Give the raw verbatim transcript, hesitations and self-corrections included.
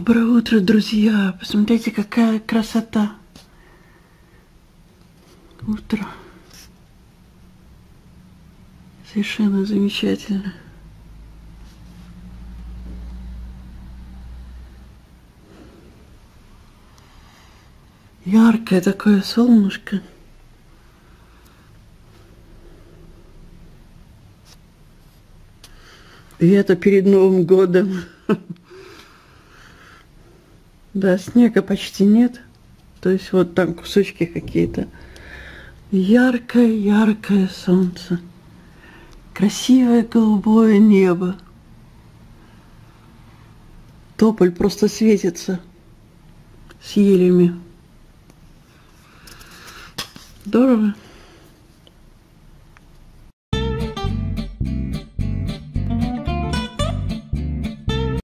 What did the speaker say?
Доброе утро, друзья! Посмотрите, какая красота! Утро. Совершенно замечательно. Яркое такое солнышко. И это перед Новым годом. Да, снега почти нет. То есть вот там кусочки какие-то. Яркое-яркое солнце. Красивое голубое небо. Тополь просто светится с елями. Здорово.